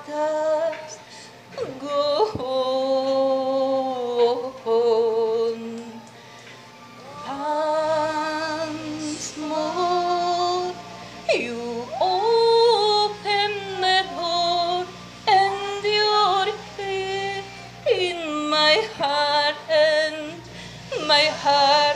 us go on. Once more, you open the door and you're here in my heart, and my heart